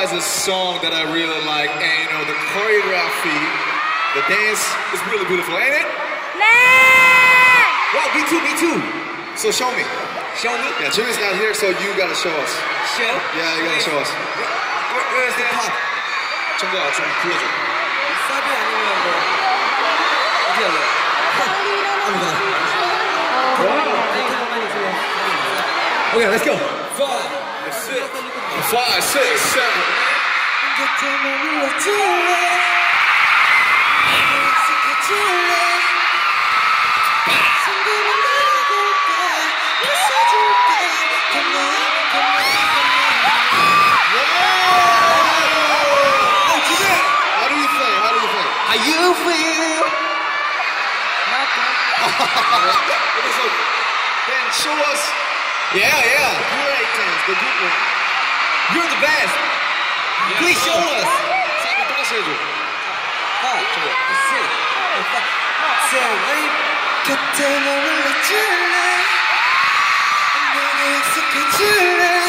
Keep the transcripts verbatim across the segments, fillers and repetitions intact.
is a song that I really like, and you know the choreography, the dance is really beautiful, ain't it? 네! Well, me too, me too. So show me. Show me? Yeah, Jimmy's not here, so you gotta show us. Show? Yeah, you gotta show us. Where, where's the pop? 정가 좀 불러줘. 사비 아니면 뭐 어디 할래? 아무거나. Okay, let's go. Five, six, Five, six, seven. How you feel? So, then show us. Yeah, yeah. Great dance, the good one. You're the best. Please show us. 사비 똑같이 해줘. Five, six, seven, 곁에 머물러줄래? 내게 약속해줄래?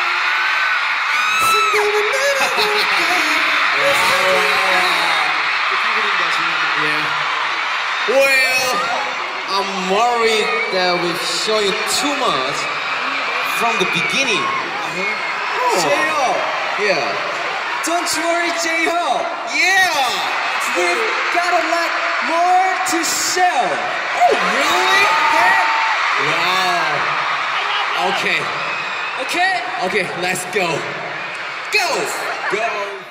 순간만 날아볼까? Well, I'm worried that we show you too much from the beginning. Uh-huh. J-Hope! Yeah. Don't worry, J-Hope! Yeah! We've got a lot more to show. Oh, really? Yeah. Wow. Okay. Okay? Okay, let's go. Go! Go!